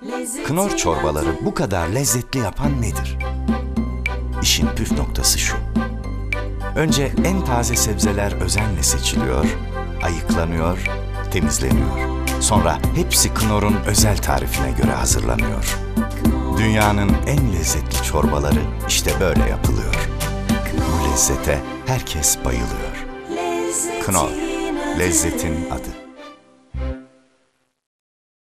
Knorr çorbaları bu kadar lezzetli yapan nedir? İşin püf noktası şu. Önce en taze sebzeler özenle seçiliyor, ayıklanıyor, temizleniyor. Sonra hepsi Knorr'un özel tarifine göre hazırlanıyor. Dünyanın en lezzetli çorbaları işte böyle yapılıyor. Bu lezzete herkes bayılıyor. Knorr, lezzetin adı.